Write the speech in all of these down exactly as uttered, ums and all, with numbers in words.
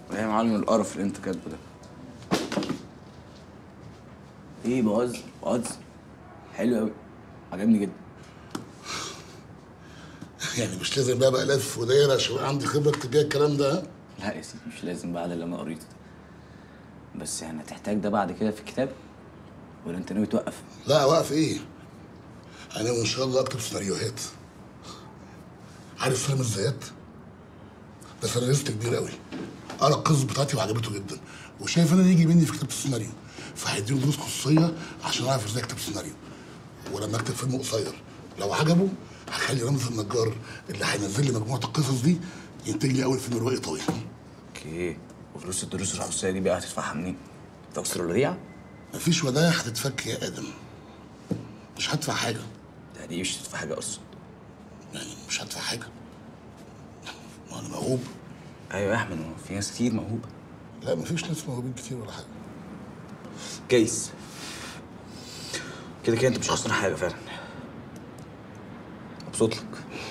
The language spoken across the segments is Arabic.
ايه يا معلم القرف اللي انت كاتبه ده؟ ايه بهزر بهزر. حلو قوي، عجبني جدا. يعني مش لازم بقى بقى لف وداير عشان عندي خبره تجاه الكلام ده؟ لا يا سيدي مش لازم بعد اللي انا قريته ده، بس يعني هتحتاج ده بعد كده في الكتاب ولا انت ناوي توقف؟ لا واقف ايه؟ انا وان شاء الله اكتب سيناريوهات. عارف فيلم الزيات؟ ده سيناريست كبير قوي، قرا القصص بتاعتي وعجبته جدا، وشايف انا يجي مني في كتابه السيناريو، فهيديله دروس خصوصيه عشان اعرف ازاي اكتب سيناريو. ولما اكتب فيلم قصير لو عجبه هخلي رمز النجار اللي هينزل لي مجموعه القصص دي ينتج لي اول فيلم روائي طويل. اوكي، وفلوس الدروس الخصوصيه دي بقى هتدفعها منين؟ تكسر الوديعه؟ مفيش ودايع هتتفك يا ادم، مش هدفع حاجه. ده دي مش هتدفع حاجه اصلا. يعني مش هدفع حاجه؟ ما انا موهوب. ايوه يا احمد، في ناس كتير موهوبه. لا مفيش ناس موهوبين كتير ولا حاجه. جايز كده كده انت مش خسران حاجه فعلا. مبسوط لك.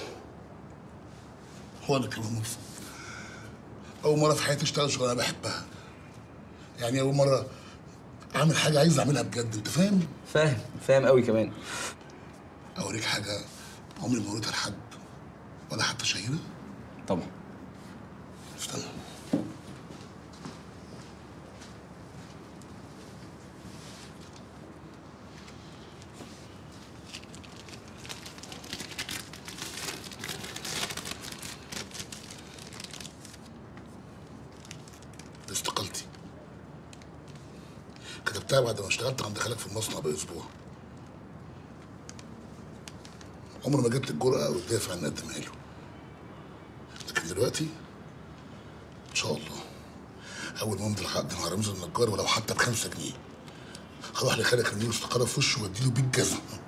هو انا كمان مبسوط. اول مره في حياتي اشتغل شغلانه بحبها، يعني اول مره اعمل حاجه عايز اعملها بجد، انت فاهم؟ فاهم فاهم قوي كمان. اوريك حاجه عمري ما قلتها لحد ولا حتى شهيره. طبعا. استنى. استقالتي كتبتها بعد ما اشتغلت عند خالك في المصنع باسبوع. عمر ما جبت الجرأة او الدافع ان اقدمها له، لكن دلوقتي ان شاء الله اول ما امضي العقد مع رمز النجار ولو حتى بخمسة جنيه هروح لخالك ارميله استقاله في وشه واديله بيه الجزمه.